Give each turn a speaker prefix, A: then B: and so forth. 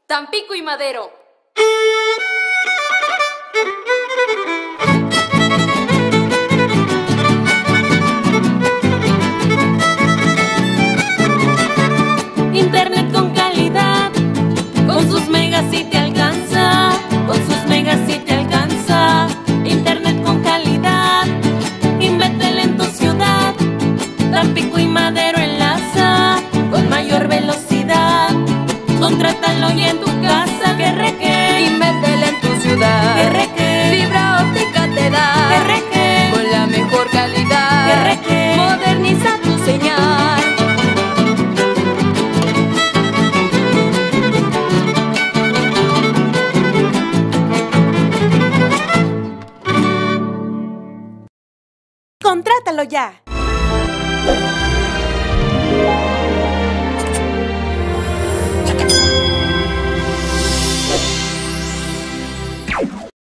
A: Tampico y Madero.
B: Internet con calidad, con sus megas si te alcanza, con sus megas si te alcanza. Internet con calidad, invétele en tu ciudad. Tampico y Madero enlaza con mayor velocidad. Contrátalo y en tu casa, que
C: invétele en tu ciudad. Fibra óptica te da con la mejor calidad. Moderniza tu señal.
B: Contrátalo ya.